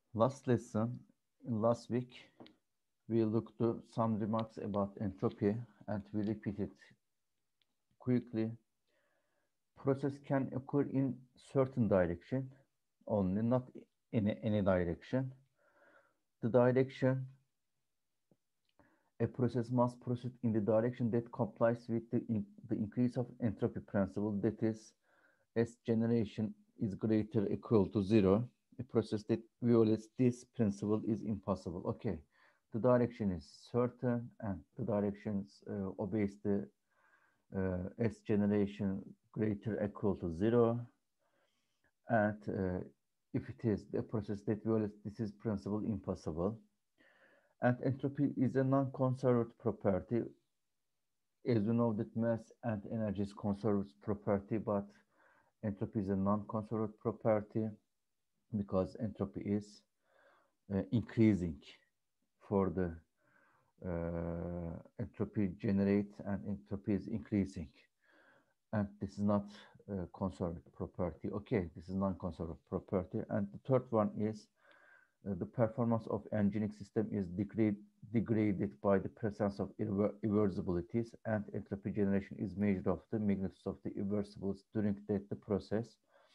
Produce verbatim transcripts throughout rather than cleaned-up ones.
Last lesson, in last week, we looked to some remarks about entropy and we repeat it quickly. Process can occur in certain direction only, not in any direction. The direction a process must proceed in the direction that complies with the, in, the increase of entropy principle, that is, as generation is greater or equal to zero, a process that violates this principle is impossible. Okay, the direction is certain and the directions uh, obeys the uh, S generation greater or equal to zero. And uh, if it is the process that violates this is principle impossible. And entropy is a non-conserved property. As you know that mass and energy is conserved property, but entropy is a non-conserved property because entropy is uh, increasing for the uh, entropy generates and entropy is increasing. And this is not uh, conserved property. Okay, this is non-conserved property. And the third one is uh, the performance of engineering system is degrade, degraded by the presence of irrever irreversibilities, and entropy generation is measured of the magnitude of the irreversibles during the, the process.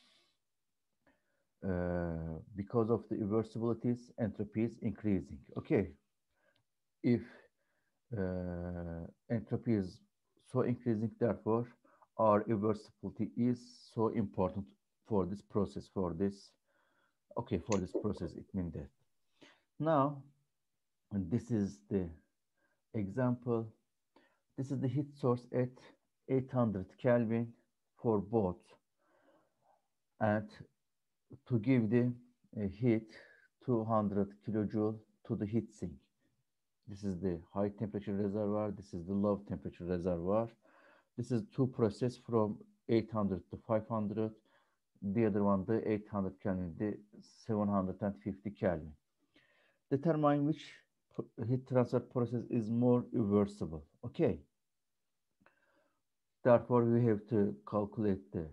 Uh, because of the irreversibilities, entropy is increasing. Okay, if uh, entropy is so increasing, therefore, our irreversibility is so important for this process, for this, okay, for this process, it means that. Now, and this is the example. This is the heat source at eight hundred Kelvin for both. And to give the uh, heat two hundred kilojoule to the heat sink. This is the high temperature reservoir. This is the low temperature reservoir. This is two process from eight hundred to five hundred. The other one, the eight hundred Kelvin, the seven hundred fifty Kelvin. Determine which heat transfer process is more reversible. Okay. Therefore, we have to calculate the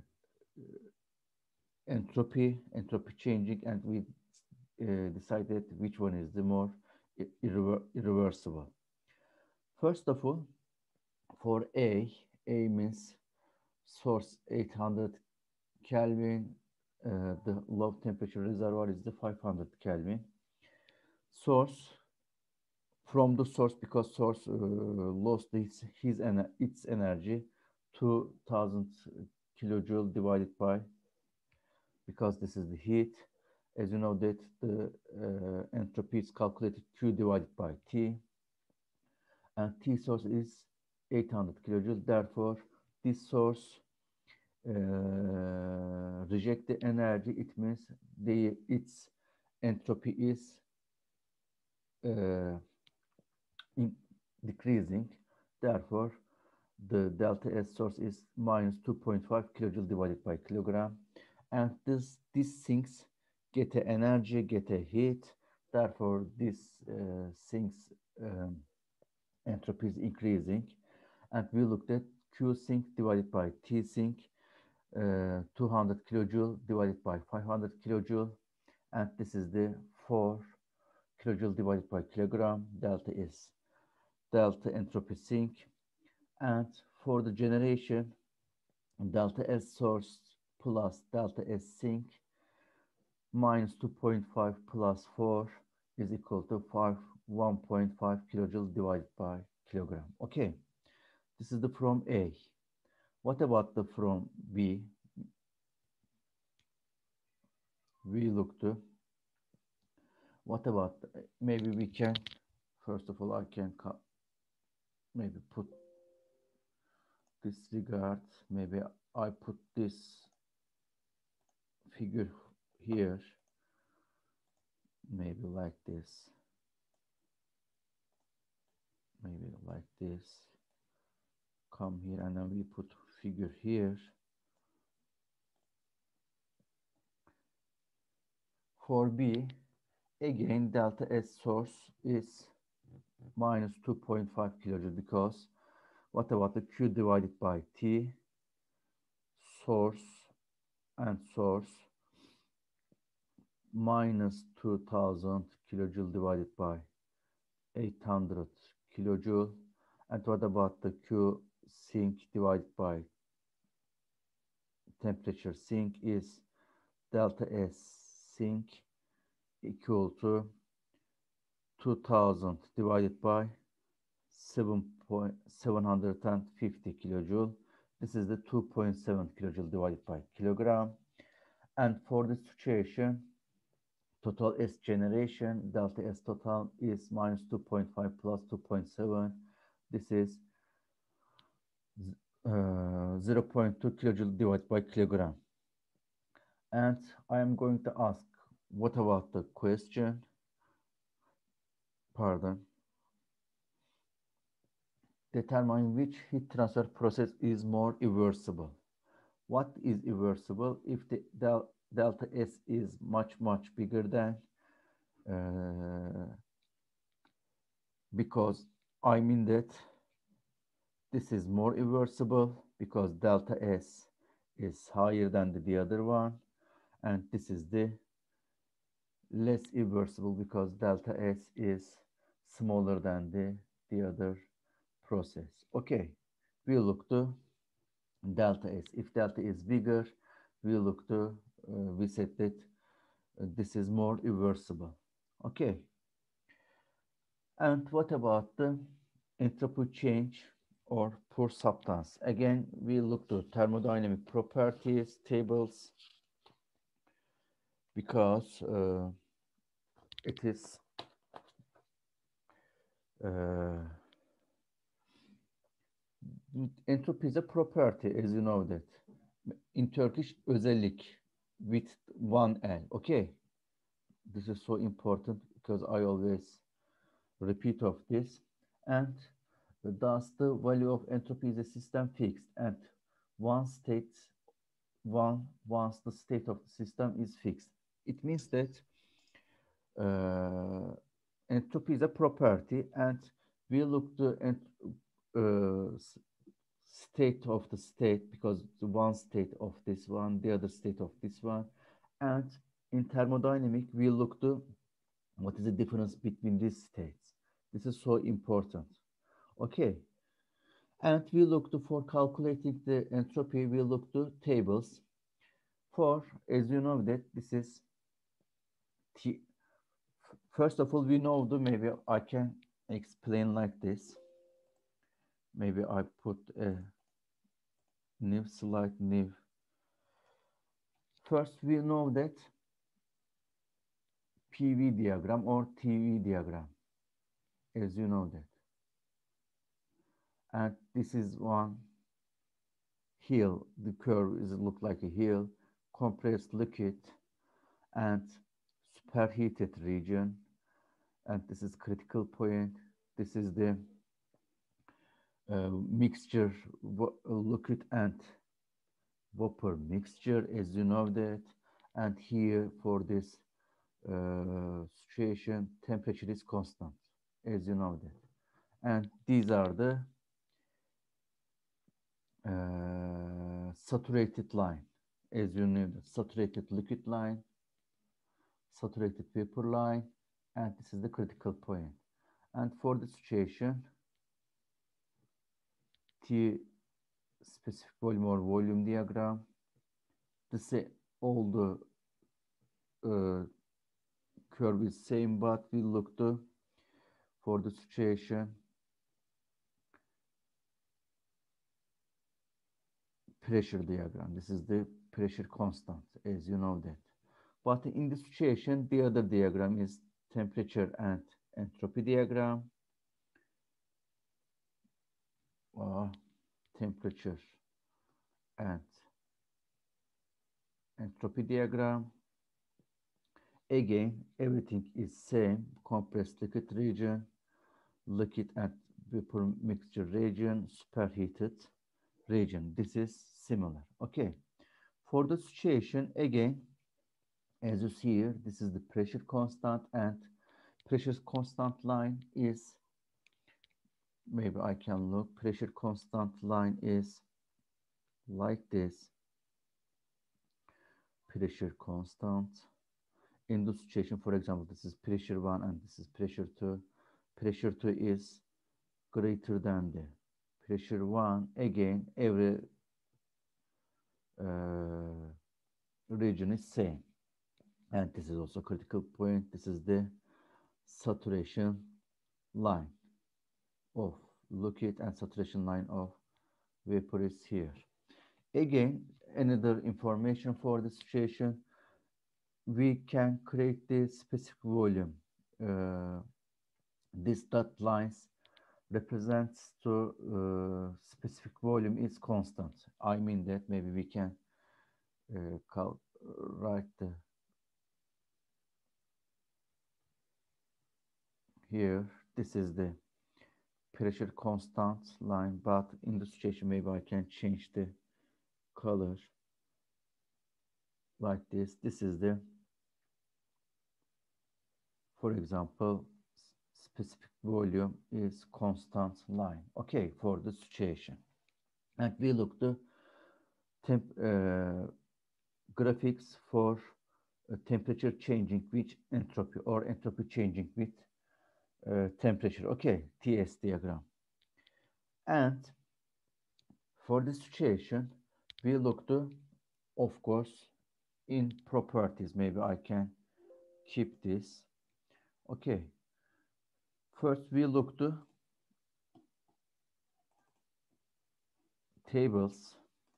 entropy, entropy changing, and we uh, decided which one is the more irrever irreversible. First of all, for A, A means source eight hundred Kelvin, uh, the low temperature reservoir is the five hundred Kelvin. Source, from the source, because source uh, lost its, his its energy, two thousand kilojoule divided by, because this is the heat. As you know that the uh, entropy is calculated Q divided by T, and T source is eight hundred kilojoule. Therefore, this source uh, reject the energy. It means the its entropy is uh, in decreasing. Therefore, the delta S source is minus two point five kilojoule divided by kilogram. And this these sinks get a energy, get a heat. Therefore, this uh, sinks um, entropy is increasing. And we looked at Q sink divided by T sink, uh, two hundred kilojoule divided by five hundred kilojoule. And this is the four kilojoule divided by kilogram. Delta is delta entropy sink. And for the generation, delta S source plus delta S sink minus two point five plus four is equal to five, one point five kilojoule divided by kilogram. Okay, this is the from A. What about the from B? We look to, what about, maybe we can, first of all, I can maybe put disregard, maybe I put this figure here, maybe like this, maybe like this, come here, and then we put figure here. For B, again, delta S source is minus two point five kilojoule, because what about the Q divided by T, source and source, minus two thousand kilojoule divided by eight hundred kilojoule. And what about the Q sink divided by temperature sink is delta S sink equal to two thousand divided by seven hundred fifty kilojoule. This is the two point seven kilojoule divided by kilogram. And for this situation, total S generation, delta S total is minus two point five plus two point seven. This is uh, zero point two kilojoule divided by kilogram. And I am going to ask, what about the question? Pardon. Determine which heat transfer process is more irreversible. What is irreversible? If the del delta S is much, much bigger than, uh, because I mean that this is more irreversible because delta S is higher than the, the other one. And this is the less irreversible because delta S is smaller than the, the other process. Okay, we look to delta S. If delta is bigger, we look to, uh, we said that uh, this is more irreversible. Okay. And what about the entropy change or poor substance? Again, we look to thermodynamic properties tables because uh, it is uh, entropy is a property, as you know that. In Turkish, özellik with one L. Okay, this is so important because I always repeat of this. And thus the value of entropy is a system fixed, and one state one once the state of the system is fixed. It means that uh, entropy is a property, and we look to ent uh, state of the state because the one state of this one, the other state of this one. And in thermodynamic, we look to what is the difference between these states. This is so important. Okay. And we look to, for calculating the entropy, we look to tables. For, as you know that this is T. First of all, we know the, maybe I can explain like this. Maybe I put a new slide, new. First, we know that P V diagram or T V diagram, as you know that. And this is one hill. The curve is look like a hill, compressed liquid, and superheated region. And this is critical point. This is the uh, mixture, liquid and vapor mixture, as you know that. And here for this uh, situation, temperature is constant, as you know that. And these are the uh, saturated line, as you know, the saturated liquid line, saturated vapor line, and this is the critical point. And for the situation, T specific volume or volume diagram, this is all the uh, curve is same, but we look to for the situation pressure diagram. This is the pressure constant, as you know that. But in this situation, the other diagram is temperature and entropy diagram. Uh, temperature and entropy diagram. Again, everything is same. Compressed liquid region, liquid and vapor mixture region, superheated region. This is similar. Okay. For the situation, again, as you see here, this is the pressure constant, and pressure constant line is, maybe I can look, pressure constant line is like this. Pressure constant in this situation, for example, this is pressure one and this is pressure two. Pressure two is greater than the pressure one. Again, every uh, region is same. And this is also critical point. This is the saturation line of liquid and saturation line of vapor is here. Again, another information for the situation, we can create the specific volume. Uh, this dot lines represents to uh, specific volume is constant. I mean that maybe we can uh, call, write the here. This is the pressure constant line, but in the situation maybe I can change the color like this. This is the, for example, specific volume is constant line. Okay, for the situation. And we look the temp uh, graphics for uh, temperature changing with entropy or entropy changing with uh, temperature. Okay, T S diagram. And for this situation, we look to, of course, in properties. Maybe I can keep this. Okay. First, we look to tables.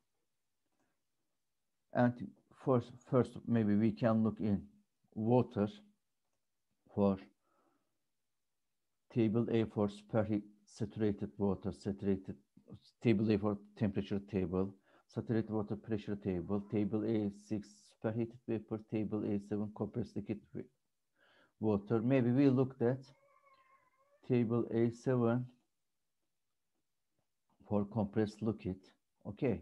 And first, first, maybe we can look in water for table A for superheat saturated water, saturated table A for temperature table, saturated water pressure table, table A six superheated vapor, table A seven compressed liquid water. Maybe we looked at table A seven for compressed liquid. Okay.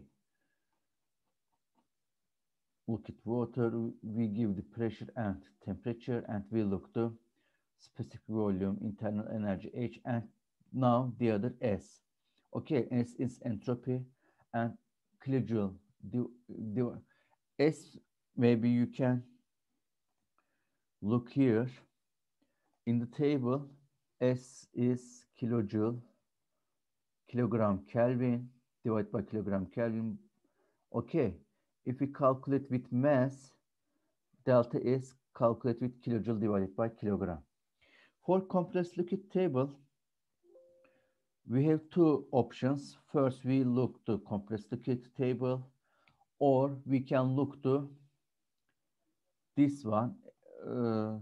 Liquid water, we give the pressure and temperature, and we look to specific volume, internal energy H, and now the other S. Okay, S is entropy and kilojoule. The, the S, maybe you can look here in the table. S is kilojoule, kilogram Kelvin divided by kilogram Kelvin. Okay, if we calculate with mass, delta is calculated with kilojoule divided by kilogram. For compressed liquid table, we have two options. First, we look to compressed liquid table, or we can look to this one, uh,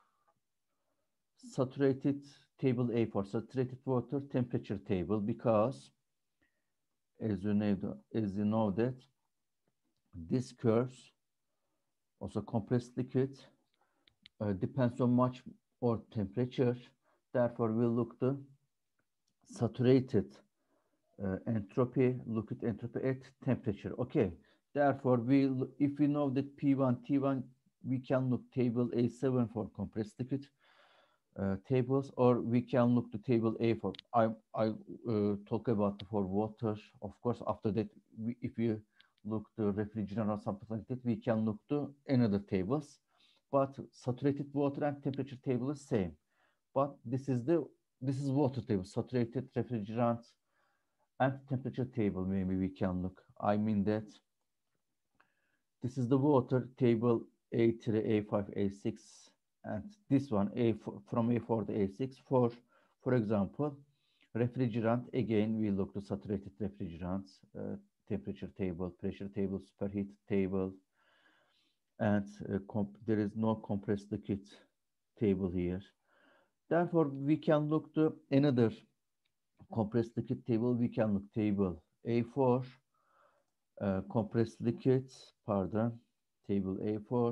saturated table A for saturated water temperature table, because as you know, as you know that this curves also compressed liquid uh, depends on much or temperature. Therefore, we'll look to saturated uh, entropy, liquid entropy at temperature. Okay. Therefore, we if we know that P one, T one, we can look table A seven for compressed liquid uh, tables, or we can look to table A for, I, I uh, talk about for water. Of course, after that, we, if we look to refrigerant or something like that, we can look to another tables. But saturated water and temperature table is same. But this is the this is water table, saturated refrigerant and temperature table. Maybe we can look. I mean that this is the water table A three, A five, A six, and this one A four, from A four to A six. For for example, refrigerant, again we look to saturated refrigerants, uh, temperature table, pressure table, superheat table, and uh, there is no compressed liquid table here. Therefore, we can look to another compressed liquid table. We can look table A four, uh, compressed liquids, pardon, table A four,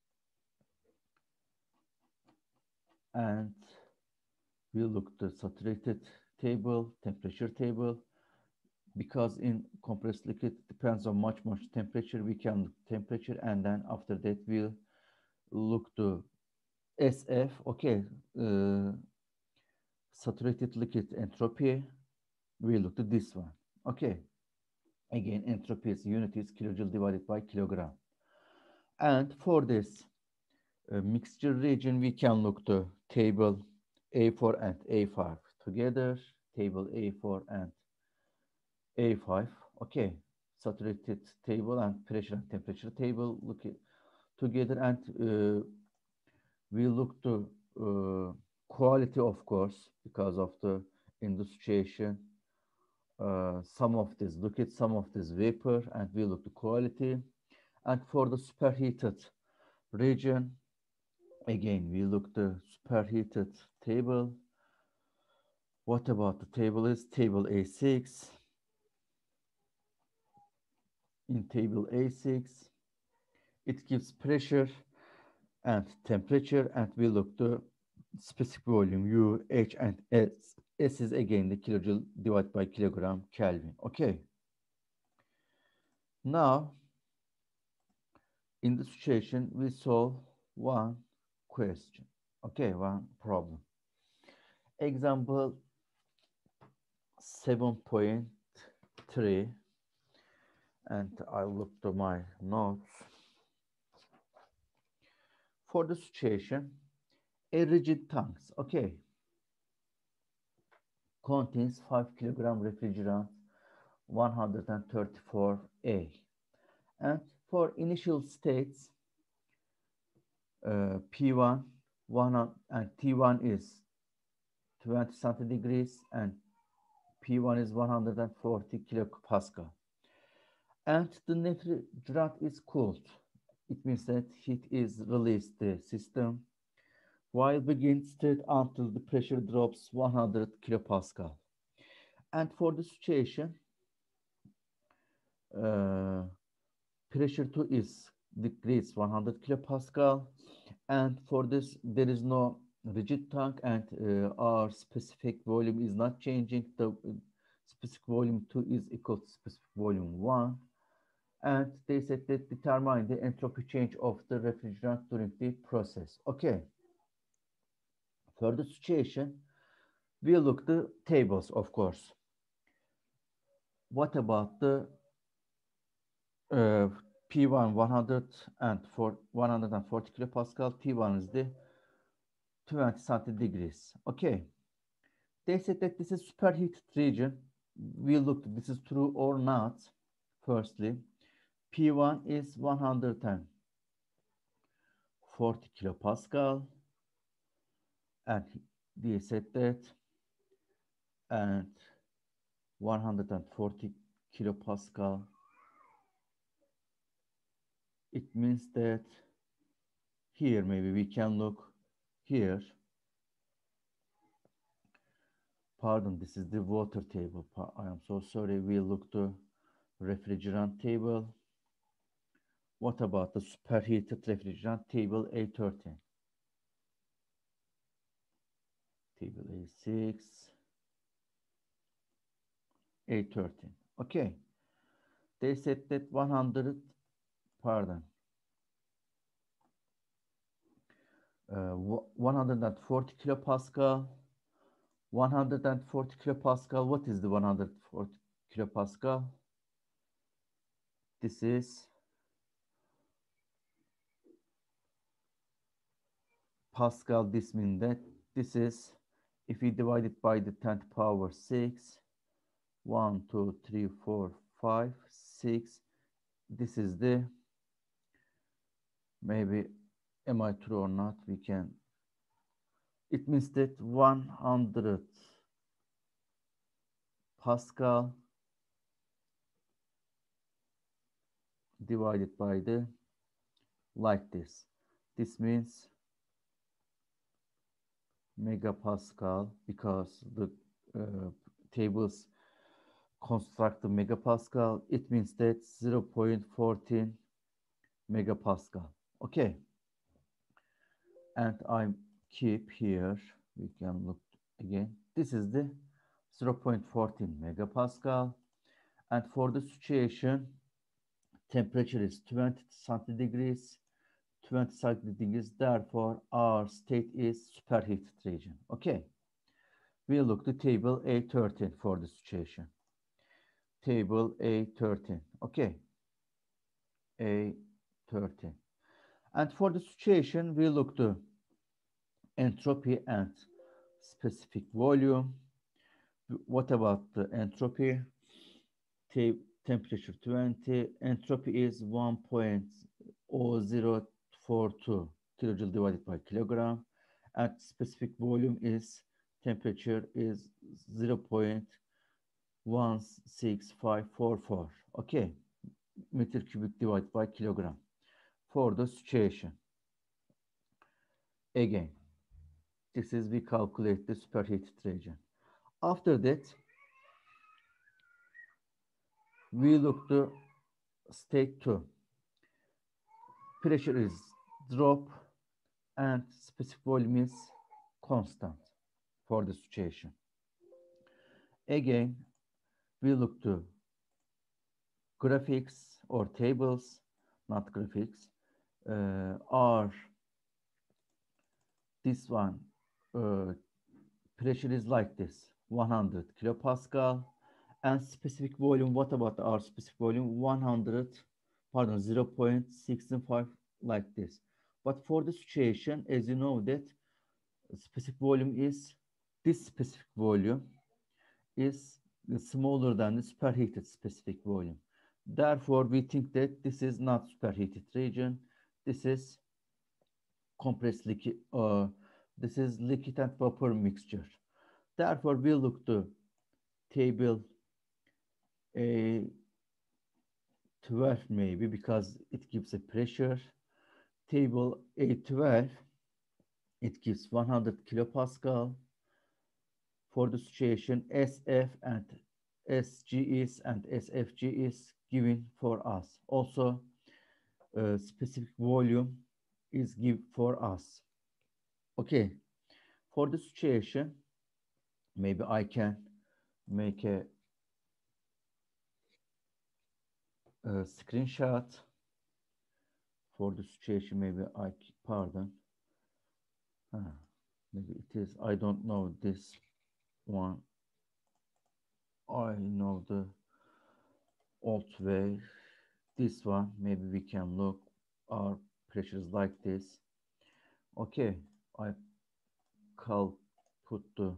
and we look the saturated table, temperature table, because in compressed liquid depends on much, much temperature. We can look temperature, and then after that we'll look to S F, okay, uh, saturated liquid entropy, we look to this one, okay. Again, entropy is unit is kilojoule divided by kilogram. And for this Uh, mixture region, we can look to table A four and A five together, table A four and A five. Okay, saturated table and pressure and temperature table look it together, and uh, we look to uh, quality, of course, because of the in the situation. Uh, some of this, look at some of this vapor, and we look to quality. And for the superheated region, again, we look the superheated table. What about the table is table A six. In table A six, it gives pressure and temperature, and we look the specific volume U, H, and S. S is again the kilojoule divided by kilogram Kelvin. Okay. Now, in the situation, we solve one question. Okay, one problem. Example seven point three, and I look to my notes. For the situation, a rigid tank, okay, contains five kilogram refrigerant one hundred thirty-four A. And for initial states, uh, P one, one and T one is twenty centigrades, and P one is one hundred forty kilopascal. And the refrigerant is cooled. It means that heat is released the system while begin state until the pressure drops one hundred kilopascal. And for the situation, uh, pressure two is decreased one hundred kilopascal, and for this there is no rigid tank, and uh, our specific volume is not changing. The specific volume two is equal to specific volume one, and they said that determine the entropy change of the refrigerant during the process. Okay. For the situation, we look the tables, of course. What about the uh, P one one hundred for one hundred forty kilopascal, T one is the twenty centigrades. Okay. They said that this is superheated region. We looked this is true or not. Firstly, P one is one hundred forty kilopascal, and they said that, and one hundred forty kilopascal, it means that here maybe we can look here. Pardon, this is the water table. I am so sorry. We look to refrigerant table. What about the superheated refrigerant table A thirteen? Table A six, A thirteen. Okay. They said that one hundred, pardon, uh, one hundred forty kilopascal, one hundred forty kilopascal. What is the one hundred forty kilopascal? This is Pascal. This means that this is, if we divide it by the tenth power six, one, two, three, four, five, six, this is the, maybe, am I true or not? We can, it means that one hundred Pascal divided by the, like this. This means megapascal, because the uh, tables construct the megapascal. It means that zero point one four megapascal. Okay. And I keep here, we can look again. This is the zero point one four megapascal. And for the situation, temperature is twenty centigrades, twenty centigrades. Therefore, our state is superheated region. Okay. We look the table A thirteen for the situation. Table A thirteen. Okay. A thirteen. And for the situation, we look to entropy and specific volume. What about the entropy? Te temperature twenty. Entropy is one point zero zero four two kilojoule divided by kilogram. And specific volume is temperature is zero point one six five four four. Okay. Meter cubic divided by kilogram. For the situation. Again, this is we calculate the superheated region. After that, we look to state two. Pressure is drop and specific volume is constant for the situation. Again, we look to graphics or tables, not graphics, uh, are this one, uh, pressure is like this, one hundred kilopascal, and specific volume, what about our specific volume? one hundred, pardon, zero point six five, like this. But for the situation, as you know that specific volume is, this specific volume is smaller than the superheated specific volume. Therefore, we think that this is not superheated region. This is compressed liquid, uh, this is liquid and vapor mixture. Therefore, we look to table A twelve maybe because it gives a pressure. Table A twelve, it gives one hundred kilopascal. For the situation, S F and S G is and S F G is given for us. Also, uh, specific volume is given for us. Okay, for the situation, maybe I can make a, a screenshot for the situation. Maybe I, pardon, ah, maybe it is, I don't know this one. I know the old way. This one, maybe we can look our pressures like this. Okay, I call put the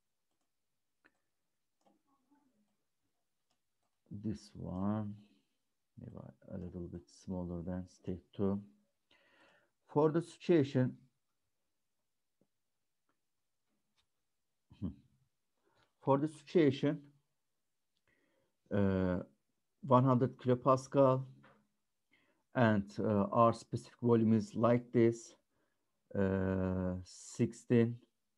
this one, maybe a little bit smaller than state two. For the situation, for the situation, uh, one hundred kilopascal, and uh, our specific volume is like this, uh, sixteen,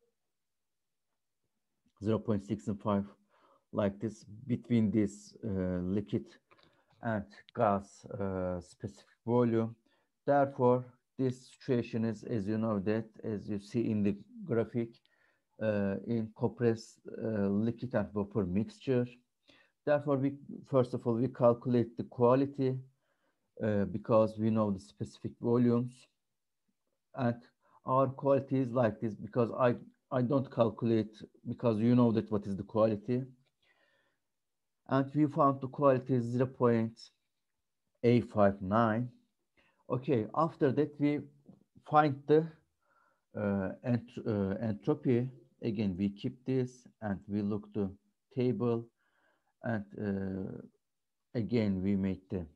zero point six five, like this, between this uh, liquid and gas uh, specific volume. Therefore, this situation is, as you know, that as you see in the graphic, uh, in compressed uh, liquid and vapor mixture. Therefore, we first of all we calculate the quality uh, because we know the specific volumes, and our quality is like this because I I don't calculate because you know that what is the quality, and we found the quality is zero point eight five nine. Okay, after that we find the uh, ent uh, entropy. Again, we keep this and we look the table, and uh, again we make the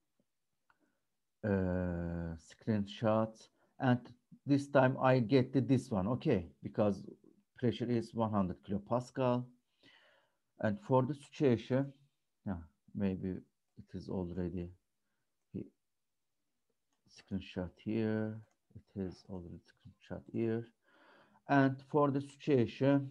uh, screenshots, and this time I get the, this one, okay, because pressure is one hundred kilopascal, and for the situation, yeah, maybe it is already he, screenshot here, it is already screenshot here, and for the situation,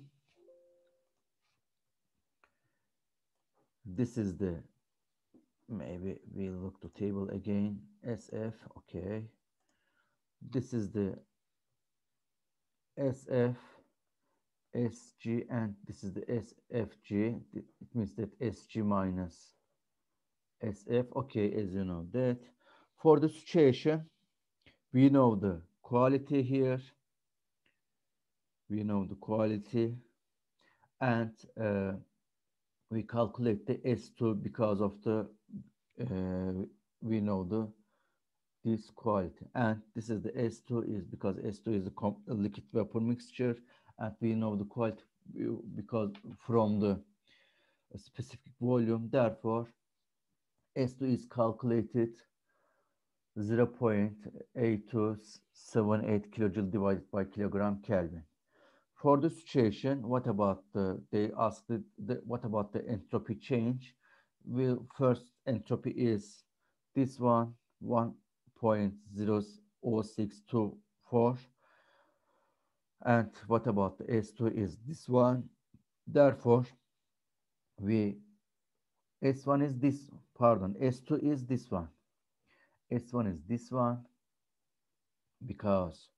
this is the, maybe we look the table again, S F, okay, this is the S F, S G, and this is the S F G. It means that S G minus S F. Okay, as you know that. For the situation, we know the quality here. We know the quality, and uh, we calculate the S two because of the, uh, we know the this quality. And this is the S two is because S two is a, a liquid vapor mixture, and we know the quality because from the specific volume. Therefore, S two is calculated zero point eight two seven eight kilojoule divided by kilogram Kelvin. For the situation, what about the, they asked the, the, what about the entropy change? Well, first entropy is this one, one point zero zero six two four. And what about the S two is this one. Therefore, we, S one is this, pardon, S two is this one. S one is this one because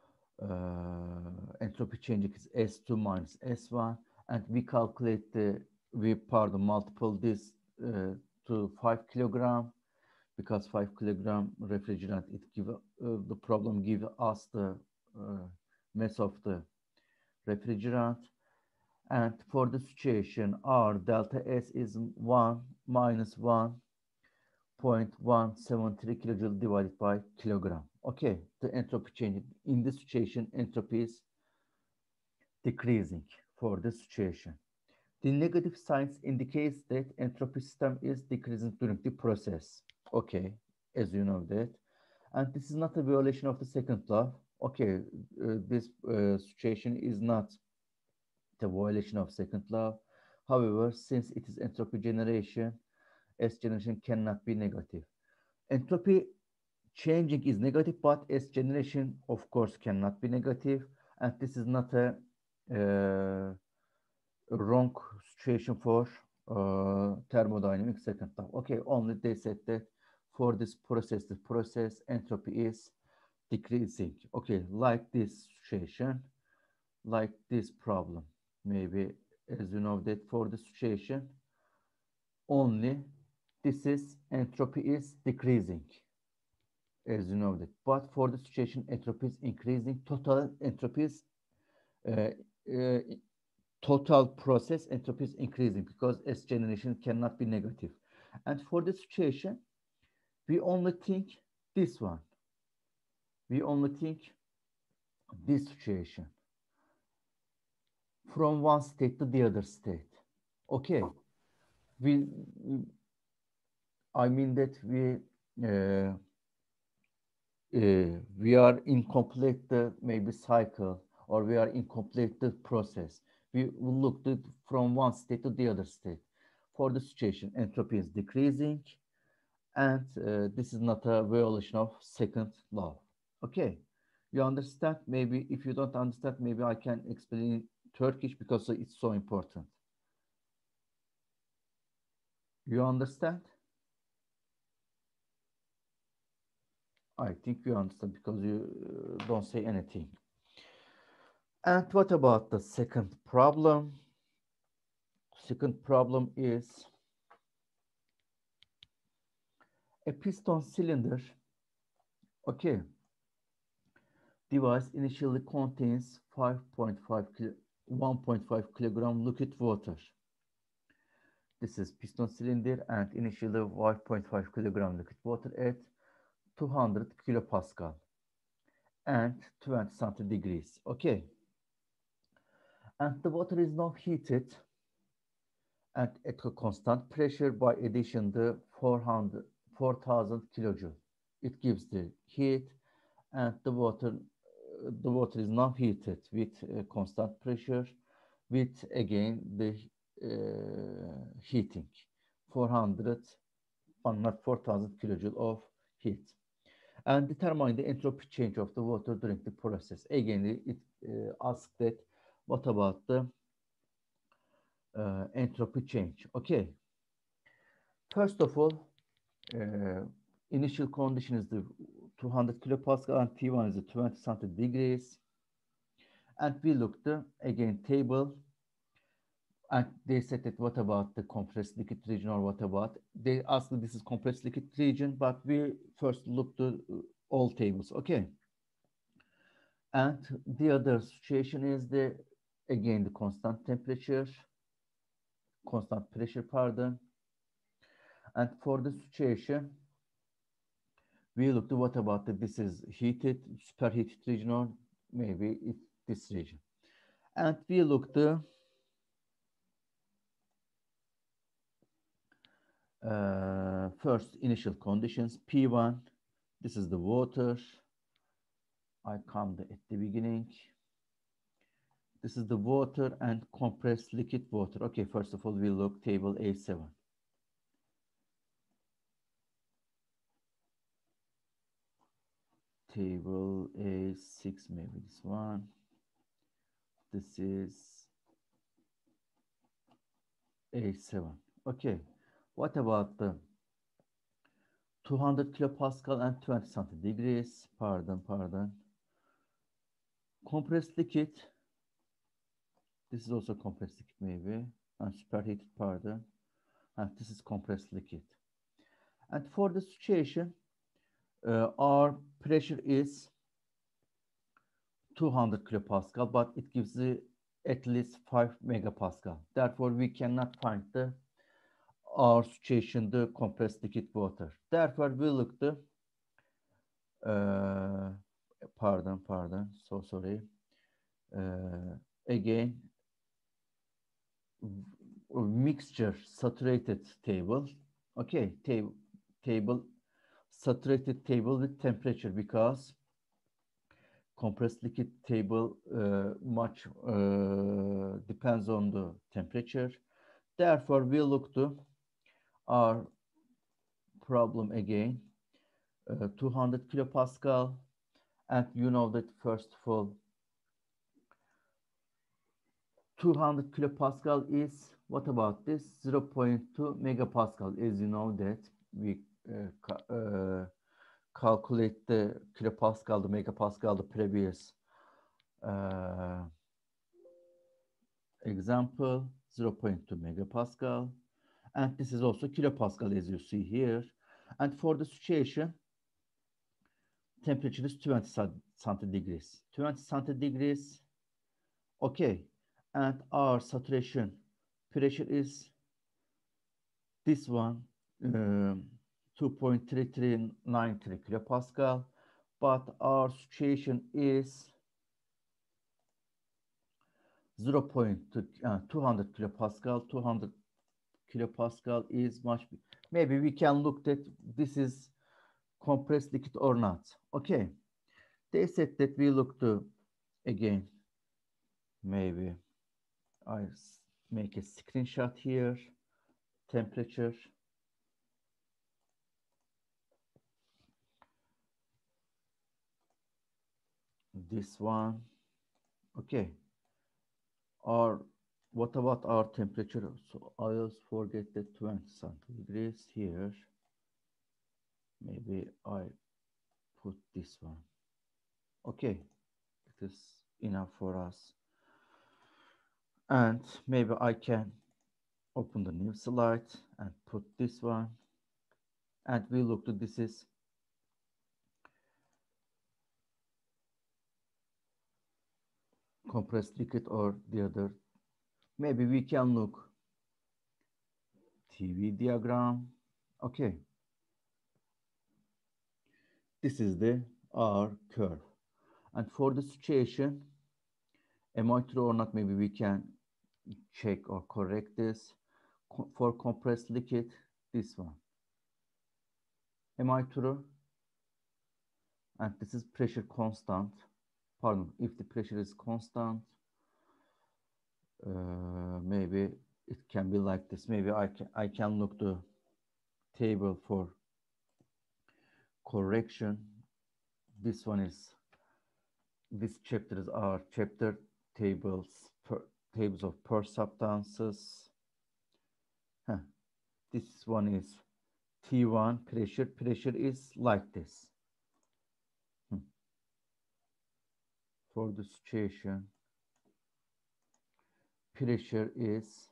uh, entropy change is S two minus S one, and we calculate the, we pardon, multiple this uh, to five kilogram because five kilogram refrigerant, it give uh, the problem give us the uh, mass of the refrigerant. And for the situation, R delta S is one minus one point one seven three kilojoule divided by kilogram. Okay, the entropy change in this situation, entropy is decreasing for this situation. The negative signs indicates that entropy system is decreasing during the process. Okay, as you know that. And this is not a violation of the second law. Okay, uh, this uh, situation is not the violation of second law. However, since it is entropy generation, S generation cannot be negative. Entropy changing is negative, but S generation, of course, cannot be negative. And this is not a uh, wrong situation for uh, thermodynamic second law. Okay, only they said that for this process, the process entropy is decreasing. Okay, like this situation, like this problem. Maybe as you know that for the situation, only this is entropy is decreasing, as you know that. But for the situation, entropy is increasing. Total entropy is uh, uh, total process entropy is increasing because S generation cannot be negative. And for the situation, we only think this one. We only think this situation from one state to the other state. Okay, we, I mean that we uh, uh, we are incomplete the maybe cycle, or we are incomplete the process. We will look at from one state to the other state. For the situation, entropy is decreasing, and uh, this is not a violation of second law. Okay, you understand? Maybe if you don't understand, maybe I can explain in Turkish because it's so important. You understand? I think you understand because you uh, don't say anything. And what about the second problem? Second problem is a piston cylinder. Okay. Device initially contains five point five one point five kilogram liquid water. This is piston cylinder and initially five point five kilogram liquid water at two hundred kilopascal and twenty centigrade degrees. Okay. And the water is now heated and at a constant pressure by addition the four hundred, four thousand kilojoule. It gives the heat, and the water, uh, the water is now heated with uh, constant pressure, with again the uh, heating, four hundred, not four thousand kilojoule of heat, and determine the entropy change of the water during the process. Again, it uh, asks that what about the uh, entropy change? Okay. First of all, uh, initial condition is the two hundred kilopascal and T one is the twenty centigrade degrees. And we looked uh, again table, and they said that what about the compressed liquid region, or what about, they asked this is compressed liquid region, but we first looked at all tables. Okay. And the other situation is the, again, the constant temperature, constant pressure, pardon. And for the situation, We looked at what about the, this is heated, superheated region, or maybe it's this region. And we looked at uh, first initial conditions, P one, this is the water. I come at the beginning. This is the water and compressed liquid water. Okay, first of all, we look table A seven. Table A six, maybe this one. This is A seven. Okay, what about the two hundred kilopascal and twenty centigrades? Pardon, pardon. Compressed liquid. This is also compressed liquid, maybe. And superheated, pardon. And this is compressed liquid. And for the situation, uh, our pressure is two hundred kilopascal, but it gives the at least five megapascal. Therefore, we cannot find the our situation, the compressed liquid water. Therefore, we look the uh, pardon, pardon, so sorry. Uh, again, mixture saturated table. Okay, table table saturated table with temperature, because compressed liquid table uh, much uh, depends on the temperature. Therefore, we look to our problem again, uh, two hundred kilopascal, and you know that first of all, two hundred kilopascal is, what about this, zero point two megapascal. As you know that we uh, ca uh, calculate the kilopascal, the megapascal, the previous uh, example, zero point two megapascal. And this is also kilopascal, as you see here. And for the situation, temperature is twenty centigrades. twenty centigrades, okay. And our saturation pressure is this one, um, two point three three nine three kilopascal. But our situation is zero point two, uh, two hundred kilopascal. two hundred kilopascal is much, maybe we can look at this is compressed liquid or not. Okay, they said that we look to, again, maybe I make a screenshot here, temperature. This one, okay. Our, what about our temperature? So I also forget the twenty centigrades here. Maybe I put this one. Okay, it is enough for us. And maybe I can open the new slide and put this one. And we look to, this is compressed liquid or the other. Maybe we can look T V diagram. Okay. This is the R curve. And for the situation, am I true or not? Maybe we can check or correct this. Co for compressed liquid, this one. Am I true? And this is pressure constant. Pardon, if the pressure is constant, uh, maybe it can be like this. Maybe I can, I can look the table for correction. This one is, this chapter is our chapter tables, per, tables of per substances. Huh. This one is T one pressure. Pressure is like this. Hmm. For the situation, pressure is,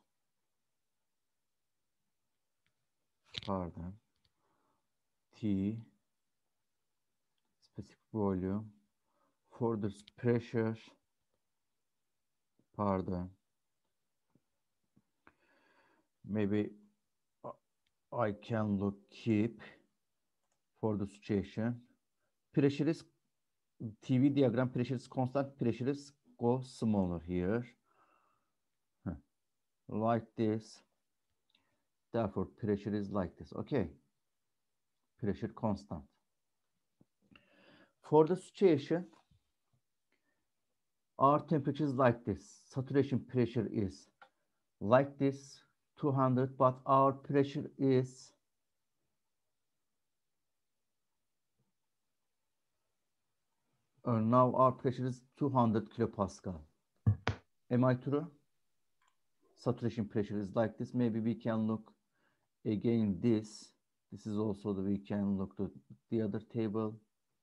pardon, T specific volume. For the pressure, pardon, maybe I can look keep for the situation. Pressure is T V diagram, pressure is constant, pressure is go smaller here. Huh. Like this. Therefore, pressure is like this. Okay. Pressure constant. For the situation, our temperature is like this. Saturation pressure is like this, two hundred, but our pressure is uh, now our pressure is two hundred kilopascal. Am I true? Saturation pressure is like this. Maybe we can look again this. This is also the, we can look to the other table.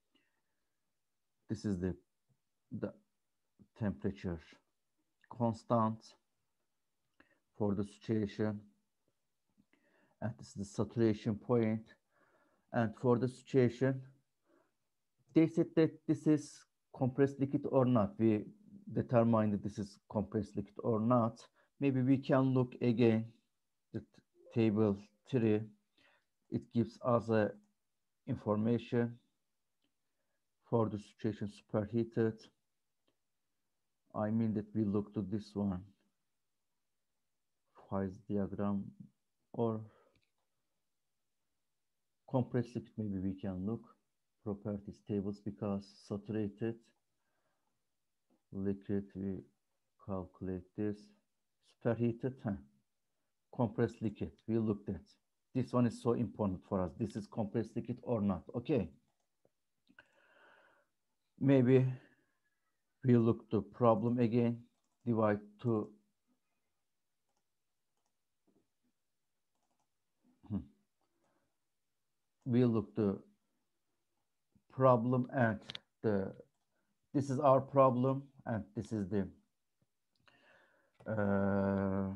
This is the, the temperature constant for the situation. And this is the saturation point. And for the situation, they said that this is compressed liquid or not. We determined that this is compressed liquid or not. Maybe we can look again at table three. It gives us a information for the situation superheated. I mean that we look to this one, phase diagram or compressed liquid. Maybe we can look properties tables, because saturated liquid, we calculate this. Superheated, huh? Compressed liquid, we looked at. This one is so important for us. This is compressed liquid or not. Okay. Maybe we look to problem again. Divide to hmm. we look to problem, and the this is our problem, and this is the uh,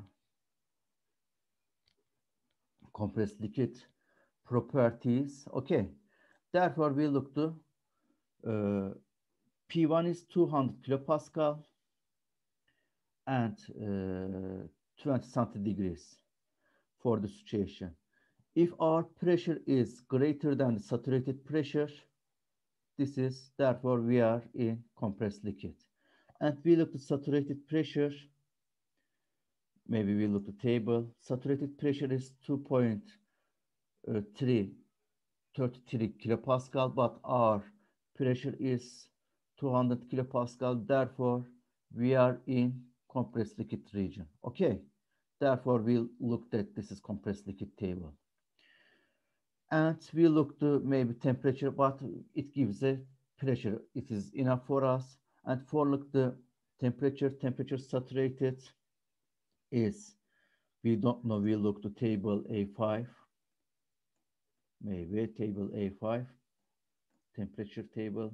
compressed liquid properties. Okay. Therefore, we look to uh, P one is two hundred kilopascal and uh, twenty centigrades for the situation. If our pressure is greater than the saturated pressure, this is, therefore, we are in compressed liquid. And we look at saturated pressure. Maybe we look at the table. Saturated pressure is two point three thirty-three kilopascal, but our pressure is two hundred kilopascal. Therefore, we are in compressed liquid region. Okay. Therefore, we looked at this is compressed liquid table. And we look to maybe temperature, but it gives a pressure. It is enough for us. And for look the temperature, temperature saturated is, we don't know, we look to table A five. Maybe table A five, temperature table.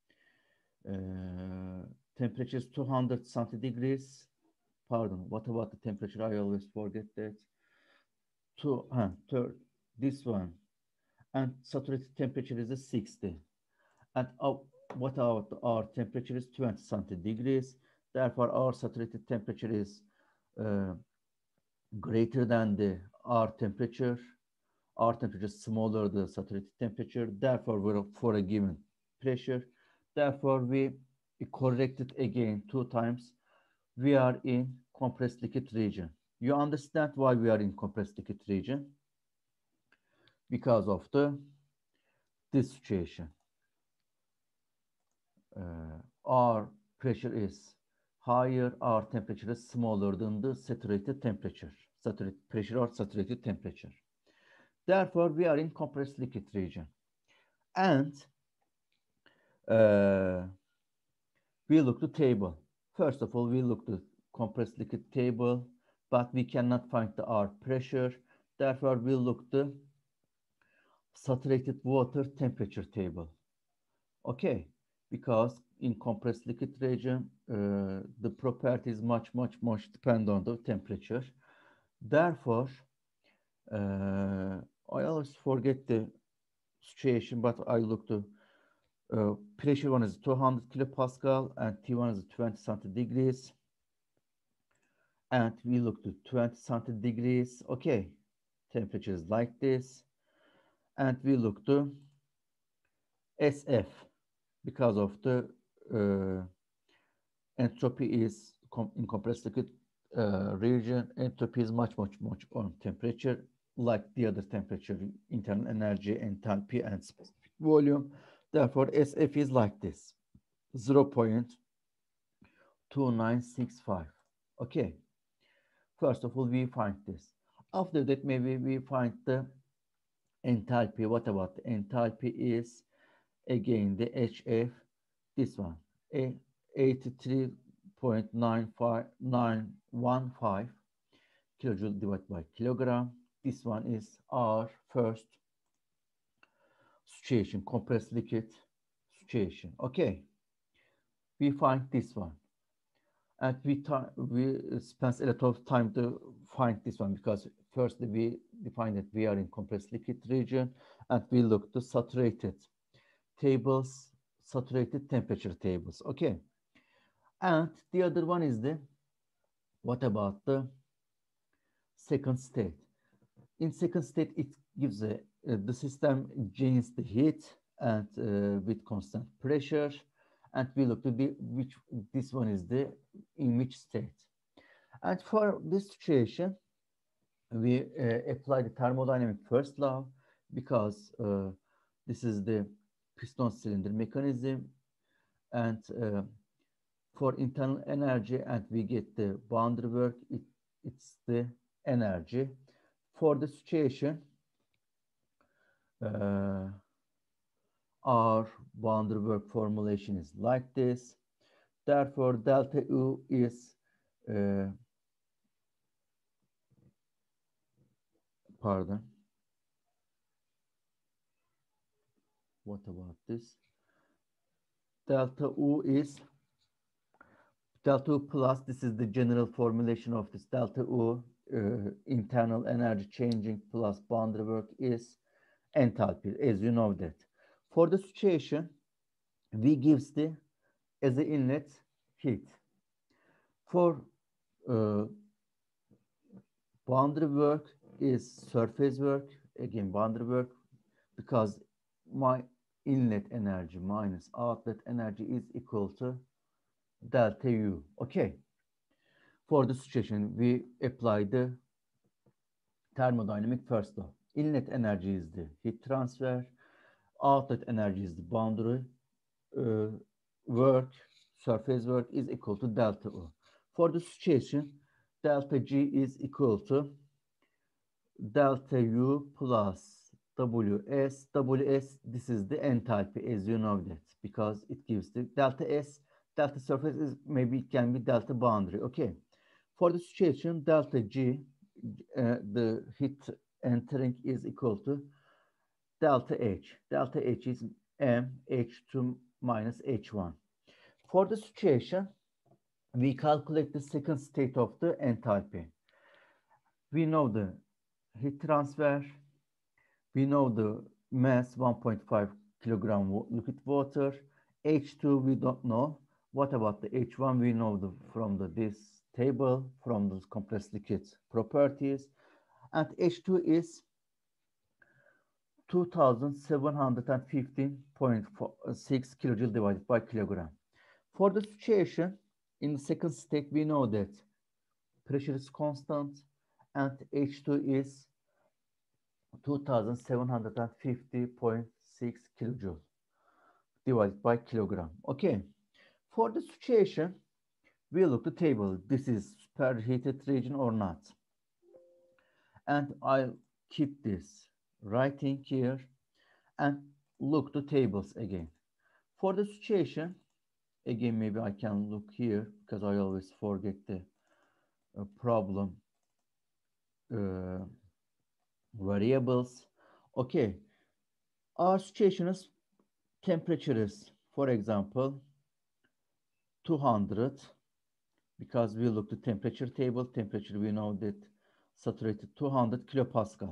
Uh, temperature is two hundred centigrades. Pardon, what about the temperature? I always forget that. Two, huh, third, this one. And saturated temperature is a sixty. And uh, what about our temperature is twenty centigrades. Therefore, our saturated temperature is uh, greater than the our temperature. Our temperature is smaller than the saturated temperature. Therefore, we're for a given pressure. Therefore, we correct it again two times. We are in compressed liquid region. You understand why we are in compressed liquid region? Because of the this situation. Uh, our pressure is higher, our temperature is smaller than the saturated temperature, saturated pressure or saturated temperature. Therefore, we are in compressed liquid region. And uh, we look to table. First of all, we look to compressed liquid table, but we cannot find the our pressure. Therefore, we look to saturated water temperature table. Okay, because in compressed liquid region, uh, the properties much, much, much depend on the temperature. Therefore, uh, I always forget the situation, but I look to uh, pressure one is two hundred kilopascal and T one is twenty centigrades. And we look to twenty centigrades. Okay, temperature is like this. And we look to S F, because of the uh, entropy is com in compressed liquid uh, region, entropy is much, much, much on temperature, like the other temperature, internal energy, enthalpy, and specific volume. Therefore, S F is like this, zero point two nine six five. Okay. First of all, we find this. After that, maybe we find the enthalpy. What about the enthalpy is, again, the H F, this one, a eighty-three point nine five nine one five kilojoule divided by kilogram. This one is our first situation, compressed liquid situation. Okay, we find this one. And we, we spend a lot of time to find this one, because first we define that we are in compressed liquid region, and we look to saturated tables, saturated temperature tables. Okay. And the other one is the, what about the second state? In second state, it gives a, uh, the system gains the heat and uh, with constant pressure, and we look to the which this one is the in which state. And for this situation, we uh, apply the thermodynamic first law, because uh, this is the piston cylinder mechanism, and uh, for internal energy, and we get the boundary work, it, it's the energy. For the situation, uh, our boundary work formulation is like this. Therefore, delta U is, uh, pardon, what about this? Delta U is delta U plus, this is the general formulation of this delta U, uh, internal energy changing plus boundary work is enthalpy, as you know that. For the situation, V gives the, as the inlet, heat. For uh, boundary work is surface work, again boundary work, because my inlet energy minus outlet energy is equal to delta U. Okay. For the situation, we apply the thermodynamic first law. Inlet energy is the heat transfer, outlet energy is the boundary uh, work, surface work is equal to delta U. For the situation, delta G is equal to delta U plus W S. W S, this is the enthalpy, as you know that, because it gives the delta S. Delta surface is, maybe it can be delta boundary. Okay. For the situation, delta G, uh, the heat entering is equal to delta H. Delta H is M H two minus H one. For the situation, we calculate the second state of the enthalpy. We know the heat transfer. We know the mass, one point five kilogram liquid water. H two, we don't know. What about the H one? We know the, from the, this table, from the compressed liquid properties. And H two is two thousand seven hundred fifteen point six kilojoule divided by kilogram. For the situation, in the second state, we know that pressure is constant and H two is two thousand seven hundred fifty point six kilojoule divided by kilogram. Okay. For the situation, we look the table. This is superheated region or not. And I'll keep this writing here and look the tables again. For the situation, again, maybe I can look here, because I always forget the uh, problem uh, variables. Okay, our situation is temperature is, for example, two hundred, because we look the temperature table. Temperature, we know that saturated two hundred kilopascal.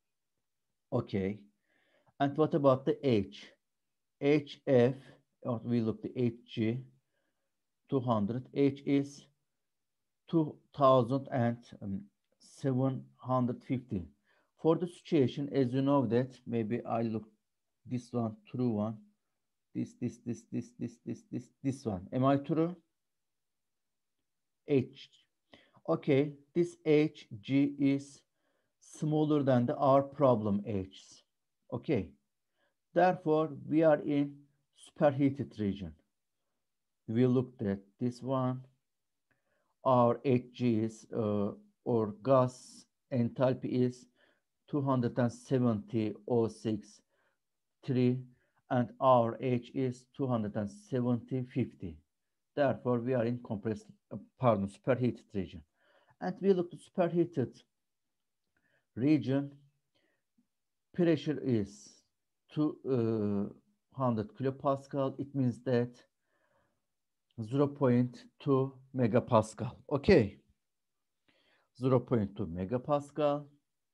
Okay, and what about the H? H F, or we look the H G, two hundred. H is two thousand seven hundred fifty. For the situation, as you know that, maybe I look this one, true one. this, this, this, this, this, this, this, this one. Am I true? H. Okay, this H, G is smaller than the our problem H. Okay, therefore we are in superheated region. We looked at this one. Our H G is uh, or gas enthalpy is two hundred seventy oh six three, and our H is two hundred seventy fifty. Therefore, we are in compressed, uh, pardon, superheated region. And we look at superheated region, pressure is two hundred kilopascal. It means that zero point two megapascal. Okay. zero point two megapascal.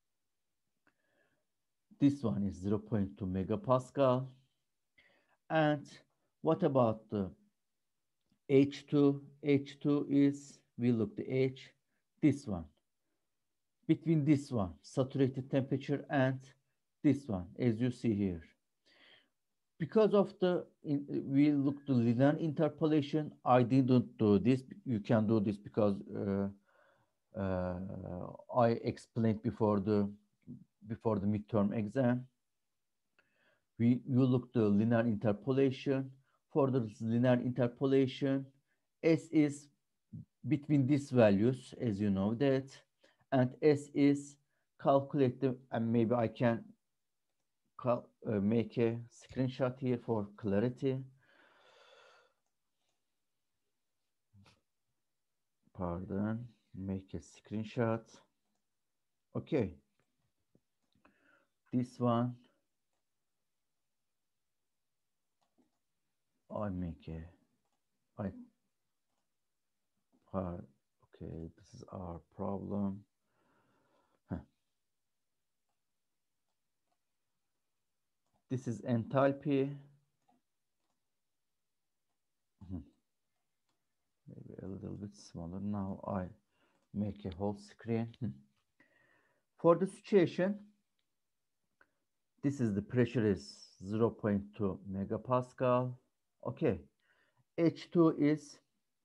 This one is zero point two megapascal. And what about the H two? H two is, we look the H, this one. Between this one, saturated temperature, and this one, as you see here. Because of the, in, we look to linear interpolation, I didn't do this. You can do this because uh, uh, I explained before the before the midterm exam. We you look to linear interpolation. For the linear interpolation, S is between these values, as you know that, and S is calculated, and maybe I can cal uh, make a screenshot here for clarity. Pardon, make a screenshot. Okay. This one, I make a, I, part, okay, this is our problem. Huh. This is enthalpy. Hmm. Maybe a little bit smaller. Now I make a whole screen. Hmm. For the situation, this is the pressure is zero point two megapascal. Okay. H two is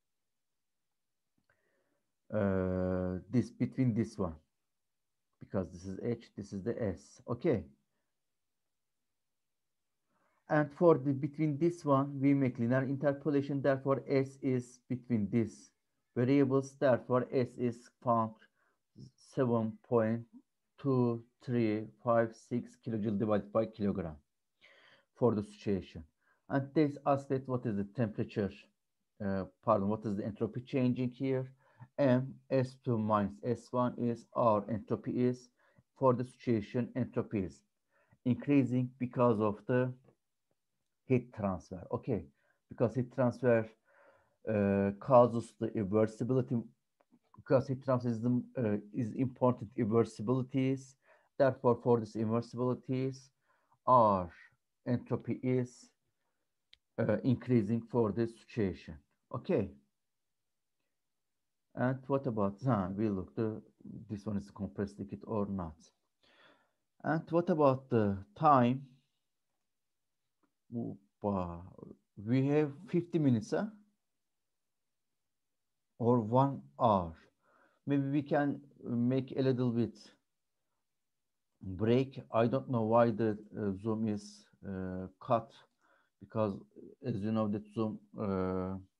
uh, this between this one, because this is H, this is the S. Okay. And for the between this one, we make linear interpolation. Therefore, S is between these variables. Therefore, S is found seven point two three five six kilojoule divided by kilogram for the situation. And this asks that what is the temperature, uh, pardon, what is the entropy changing here? M S two minus S one is our entropy is, for the situation, entropy is increasing because of the heat transfer. Okay, because heat transfer uh, causes the irreversibility, because heat transfer is, the, uh, is important irreversibilities. Therefore, for these irreversibilities, our entropy is uh, increasing for this situation. Okay. And what about, huh, we look, the, this one is compressed liquid or not. And what about the time? We have fifty minutes, huh? Or one hour. Maybe we can make a little bit break. I don't know why the uh, Zoom is uh, cut, because as you know that Zoom uh,